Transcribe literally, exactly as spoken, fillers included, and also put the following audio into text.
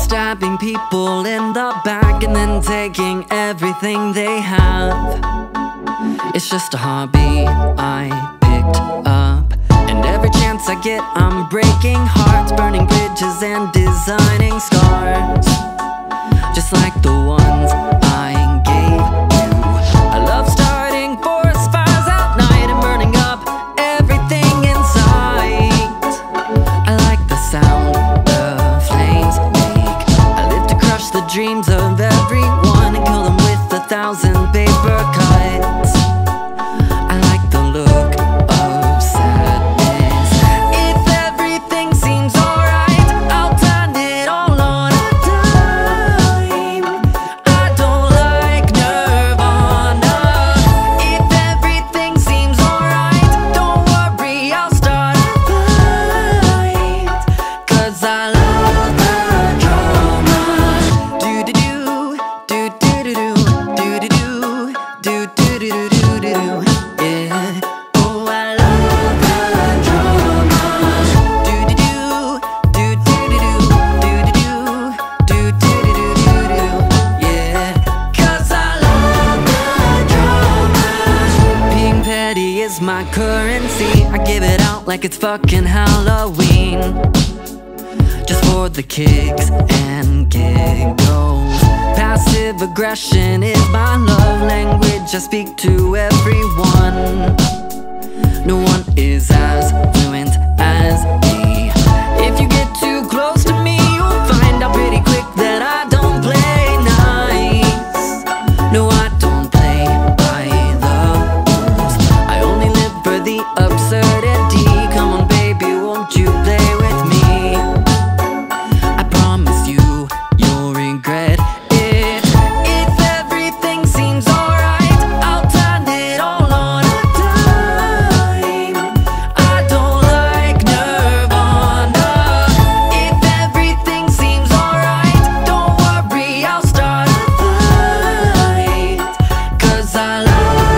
stabbing people in the back and then taking everything they have. It's just a hobby I picked up, and every chance I get I'm breaking hearts, burning bridges and designing scars, just like the ones I gave you. I love starting forest fires at night and burning up everything in sight. I like the sound the flames make. I live to crush the dreams of everyone and kill them with a thousand paper cuts. I like the look of sadness. If everything seems alright, I'll turn it all on a dime. I don't like Nirvana. If everything seems alright, don't worry, I'll start a fight, 'cause I love the drama. Do-do-do, do-do-do-do, do-do-do, do-do-do-do-do-do. Yeah. Oh, I love the drama. Do-do-do, do-do-do-do, do-do-do, do-do-do-do-do-do. Yeah. 'Cause I love the drama. Being petty is my currency. I give it out like it's fucking Halloween, just for the kicks and giggles. Passive aggression is my love language. I speak to everyone. No one is as fluent as me. If you get too close to me, you'll find out pretty quick that I don't play nice. No, I don't play by the rules. I only live for the absurdity. Come on, baby, won't you play with me? I promise you, you'll regret it. If everything seems alright, I'll turn it all on a dime. I don't like Nirvana. If everything seems alright, don't worry, I'll start a fight, 'cause I love